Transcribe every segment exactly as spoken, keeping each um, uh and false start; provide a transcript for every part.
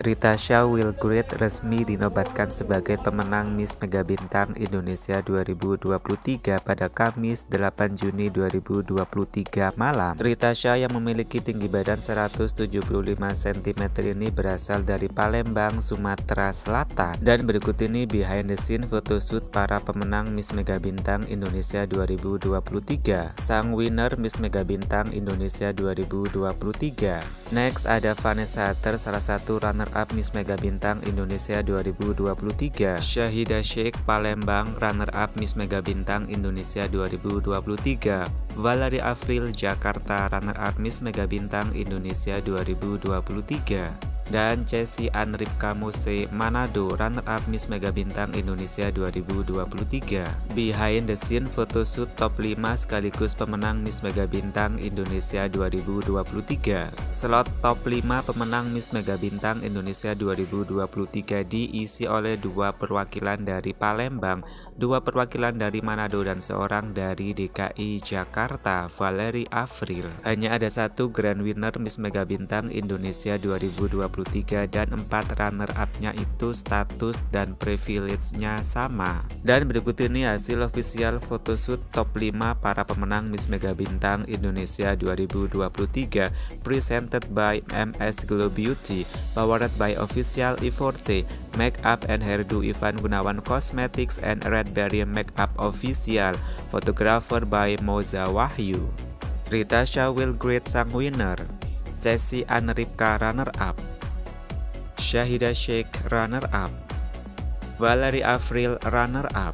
Ritasha Wilgrid resmi dinobatkan sebagai pemenang Miss Megabintang Indonesia dua ribu dua puluh tiga pada Kamis delapan Juni dua ribu dua puluh tiga malam. Ritasha yang memiliki tinggi badan seratus tujuh puluh lima sentimeter ini berasal dari Palembang, Sumatera Selatan. Dan berikut ini behind the scene photoshoot para pemenang Miss Megabintang Indonesia dua ribu dua puluh tiga. Sang winner Miss Megabintang Indonesia dua ribu dua puluh tiga. Next ada Vanessa Hatter, salah satu runner up Miss Megabintang Indonesia dua ribu dua puluh tiga. Syahida Sheikh Palembang, runner up Miss Megabintang Indonesia dua ribu dua puluh tiga. Valerie Afril Jakarta, runner up Miss Megabintang Indonesia dua ribu dua puluh tiga. Dan Cesi Anripka Mose Manado, runner up Miss Megabintang Indonesia dua ribu dua puluh tiga. Behind the scene photoshoot top lima sekaligus pemenang Miss Megabintang Indonesia dua ribu dua puluh tiga. Slot top lima pemenang Miss Megabintang Indonesia dua ribu dua puluh tiga diisi oleh dua perwakilan dari Palembang, dua perwakilan dari Manado, dan seorang dari D K I Jakarta, Valerie Afril. Hanya ada satu grand winner Miss Megabintang Indonesia dua ribu dua puluh tiga dan empat runner up-nya itu status dan privilege-nya sama. Dan berikut ini hasil official photoshoot top lima para pemenang Miss Megabintang Indonesia dua ribu dua puluh tiga presented by M S Glow Beauty, powered by Official E four C, Makeup and Hairdo Ivan Gunawan Cosmetics and Red Berry Makeup Official, photographer by Moza Wahyu. Ritasha Wilgrid sang winner, Cesi Anripka runner up, Syahida Sheikh runner up, Valerie Afril runner up,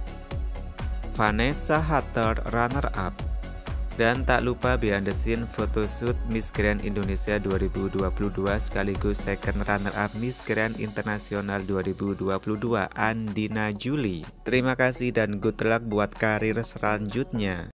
Vanessa Hatter runner up. Dan tak lupa behind the scene photoshoot Miss Grand Indonesia dua ribu dua puluh dua sekaligus second runner up Miss Grand Internasional dua ribu dua puluh dua Andina Juli. Terima kasih dan good luck buat karir selanjutnya.